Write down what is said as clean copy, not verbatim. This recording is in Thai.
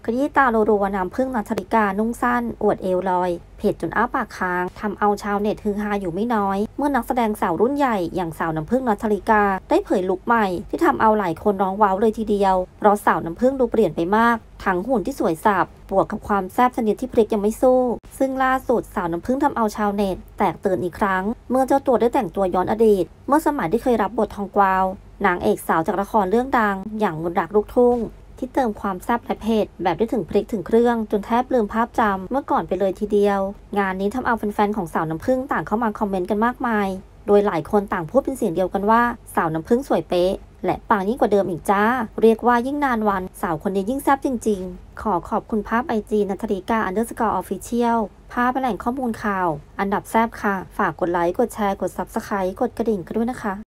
ขยี้ตารัวๆน้ำพึ่งนัทธริกานุ่งสั้นอวดเอวลอยเผ็ดจนอ้าปากค้างทำเอาชาวเน็ตฮือฮาอยู่ไม่น้อยเมื่อนักแสดงสาวรุ่นใหญ่อย่างสาวน้ำพึ่งนัทธริกาได้เผยลุคใหม่ที่ทำเอาหลายคนร้องว้าวเลยทีเดียวเพราะสาวน้ำพึ่งดูเปลี่ยนไปมากทั้งหุ่นที่สวยสับบวกกับความแซ่บชนิดที่พริกยังไม่สู้ซึ่งล่าสุดสาวน้ำพึ่งทำเอาชาวเน็ตแตกตื่นอีกครั้งเมื่อเจ้าตัวได้แต่งตัวย้อนอดีตเมื่อสมัยที่เคยรับบททองกวาวนางเอกสาวจากละครเรื่องดังอย่างมนต์รักลูกทุ่งที่เติมความแซ่บและเผ็ดแบบได้ถึงพริกถึงเครื่องจนแทบลืมภาพจำเมื่อก่อนไปเลยทีเดียวงานนี้ทำเอาแฟนๆของสาวน้ำผึ้งต่างเข้ามาคอมเมนต์กันมากมายโดยหลายคนต่างพูดเป็นเสียงเดียวกันว่าสาวน้ำผึ้งสวยเป๊ะและปังยิ่งกว่าเดิมอีกจ้าเรียกว่ายิ่งนานวันสาวคนนี้ยิ่งแซ่บจริงๆขอบคุณภาพ IG นัทธริกา_official ภาพแหล่งข้อมูลข่าวอันดับแซ่บค่ะฝากกดไลค์กดแชร์กด Subscribe กดกระดิ่งกันด้วยนะคะ